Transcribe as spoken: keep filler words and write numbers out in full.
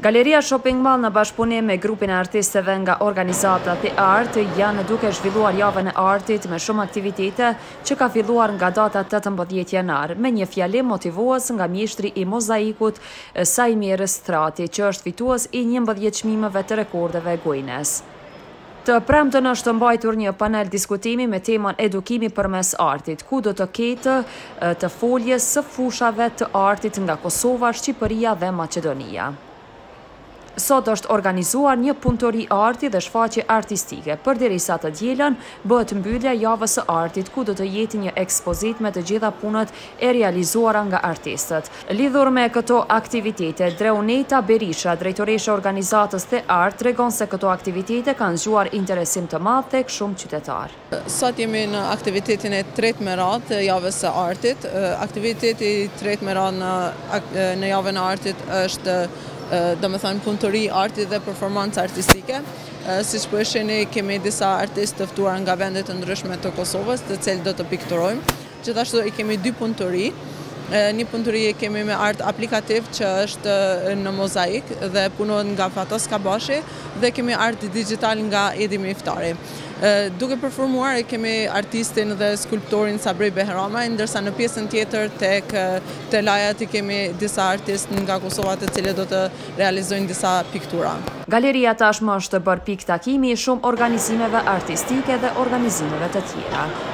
Galeria Shopping Mall në bashkëpunim me grupin e artistëve nga organizata The Art janë duke zhvilluar javën e artit me shumë aktivitete që ka filluar nga data tetëmbëdhjetë janar, me një fjalim motivues nga mjeshtri i mozaikut Saimi Restrati, që është fitues i njëmbëdhjetë çmimeve të rekordeve Guinness. Të premtën është mbajtur një panel diskutimi me temën edukimi përmes artit, ku do të ketë të foljes së fushave të artit nga Kosova, Shqipëria dhe Maqedonia. Sot është organizuar një punëtori arti dhe shfaqje artistike, përderisa të dielën bëhet mbyllja javës së artit, ku do të jetë një ekspozit me të gjitha punët e realizuara nga artistët. Lidhur me këto aktivitete, Dreuneta Berisha, drejtoresha e organizatës The Art, tregon se këto aktivitete kanë zgjuar interesim të madh tek shumë qytetarë. Sot jemi në aktivitetin e tretë me radhë të javës së artit. Aktiviteti i tretë me radhë në, në javën e artit është do me thënë punëtori arti dhe performancë artistike. Si që po e sheni, kemi disa artistë të ftuar nga vendet të ndryshme të Kosovës, të cilë do të pikturojmë. Gjithashtu i kemi dy punëtori. Një punëtori e kemi me art aplikativ që është në mozaik dhe punohet nga Fatos Kabashi, dhe kemi art digital nga Edi Miftari. Duke performuar e kemi artistin dhe skulptorin Sabri Behrama, ndërsa në pjesën tjetër tek te lajat i kemi disa artistë nga Kosova të cilët do të realizojnë disa piktura. Galeria tashmë është bërë pikë takimi i shumë organizimeve artistike dhe organizimeve të tjera.